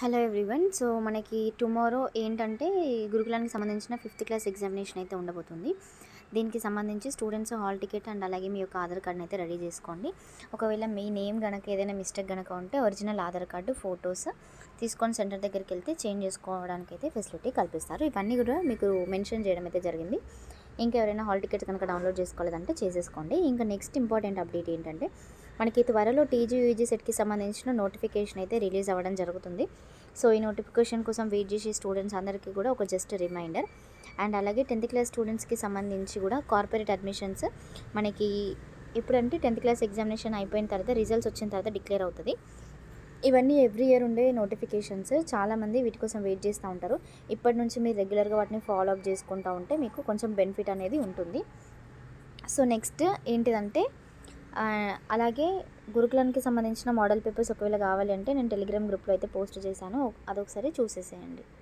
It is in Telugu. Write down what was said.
Hello everyone. సో మనకి టుమారో ఏంటంటే గురుకులానికి సంబంధించిన 5th క్లాస్ ఎగ్జామినేషన్ అయితే ఉండబోతుంది. దీనికి సంబంధించి స్టూడెంట్స్ హాల్ టికెట్ అండ్ అలాగే మీ యొక్క ఆధార్ కార్డ్ని అయితే రెడీ చేసుకోండి. ఒకవేళ మీ నేమ్ కనుక ఏదైనా మిస్టేక్ కనుక ఉంటే ఒరిజినల్ ఆధార్ కార్డు ఫొటోస్ తీసుకొని సెంటర్ దగ్గరికి వెళ్తే చేంజ్ చేసుకోవడానికి అయితే ఫెసిలిటీ కల్పిస్తారు. ఇవన్నీ కూడా మీకు మెన్షన్ చేయడం అయితే జరిగింది. ఇంకా ఎవరైనా హాల్ టికెట్స్ కనుక డౌన్లోడ్ చేసుకోలేదంటే చేసేసుకోండి. ఇంకా నెక్స్ట్ ఇంపార్టెంట్ అప్డేట్ ఏంటంటే మనకి త్వరలో టీజీ యూజీ సెట్కి సంబంధించిన నోటిఫికేషన్ అయితే రిలీజ్ అవ్వడం జరుగుతుంది. సో ఈ నోటిఫికేషన్ కోసం వెయిట్ చేసే స్టూడెంట్స్ అందరికీ కూడా ఒక జస్ట్ రిమైండర్. అండ్ అలాగే 10th క్లాస్ స్టూడెంట్స్కి సంబంధించి కూడా కార్పొరేట్ అడ్మిషన్స్ మనకి ఇప్పుడంటే 10th క్లాస్ ఎగ్జామినేషన్ అయిపోయిన తర్వాత రిజల్ట్స్ వచ్చిన తర్వాత డిక్లేర్ అవుతుంది. ఇవన్నీ ఎవ్రీ ఇయర్ ఉండే నోటిఫికేషన్స్. చాలామంది వీటి కోసం వెయిట్ చేస్తూ ఉంటారు. ఇప్పటి నుంచి మీరు రెగ్యులర్గా వాటిని ఫాలో అప్ చేసుకుంటూ ఉంటే మీకు కొంచెం బెనిఫిట్ అనేది ఉంటుంది. సో నెక్స్ట్ ఏంటిదంటే అలాగే గురుకులానికి సంబంధించిన మోడల్ పేపర్స్ ఒకవేళ కావాలి అంటే నేను టెలిగ్రామ్ గ్రూప్లో అయితే పోస్ట్ చేశాను. అదొకసారి చూసేసేయండి.